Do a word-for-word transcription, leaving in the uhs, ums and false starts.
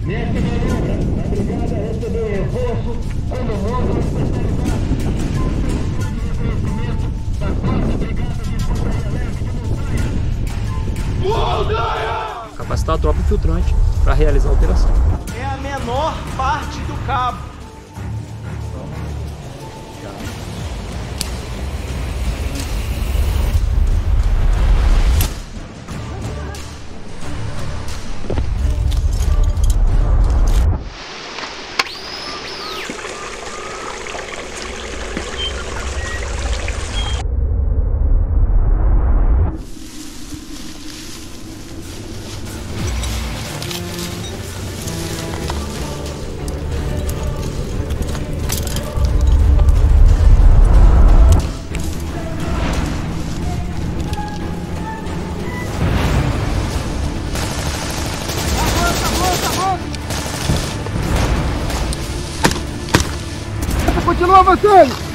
Nessa manobra, a brigada recebeu reforço como módulo especializado de reconhecimento da quarta Brigada de Infantaria Leve de Montanha. Capacitar a tropa infiltrante para realizar a operação. É a menor parte do cabo. Continua avançando!